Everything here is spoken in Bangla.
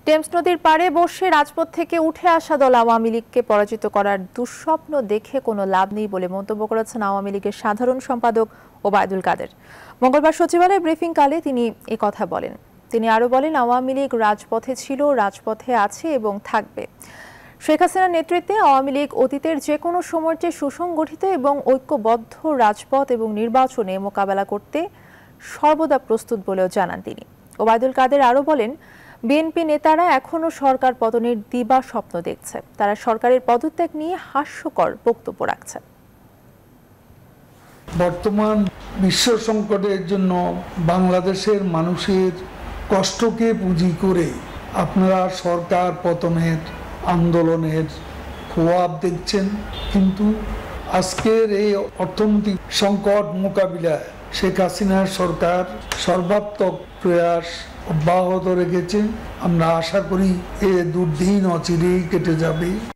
টেমস নদীর পাড়ে বসে রাজপথ থেকে উঠে আসা দল আওয়ামী লীগকে পরাজিত করার দুঃস্বপ্ন দেখে কোনো লাভ নেই বলে মন্তব্য করেছেন আওয়ামী লীগের সাধারণ সম্পাদক ওবায়দুল কাদের। মঙ্গলবার সচিবালয়ে ব্রিফিংকালে তিনি কথা বলেন। তিনি আরও বলেন, আওয়ামী লীগ রাজপথে ছিল, রাজপথে আছে এবং থাকবে। শেখ হাসিনার নেতৃত্বে আওয়ামী লীগ অতীতের যে কোনো সময়ের চেয়ে সুসংগঠিত এবং ঐক্যবদ্ধ রাজপথ এবং নির্বাচনে মোকাবেলা করতে সর্বদা প্রস্তুত বলেও জানান তিনি। ওবায়দুল কাদের আরও বলেন, বিএনপি নেতারা এখনো সরকার পতনের দিবা স্বপ্ন দেখছে। তারা সরকারের পদত্যাগ নিয়ে হাস্যকর বক্তব্য রাখছে। বর্তমান বিশ্ব সংকটের জন্য বাংলাদেশের মানুষের কষ্টকে পুঁজি করে আপনারা সরকার পতনের আন্দোলনের খোয়াব দেখছেন, কিন্তু আজকের এই অর্থনৈতিক সংকট মোকাবিলায় শেখ হাসিনার সরকার সর্বাত্মক প্রয়াস অব্যাহত রেখেছে। আমরা আশা করি এ দুর্দিন অচিরেই কেটে যাবে।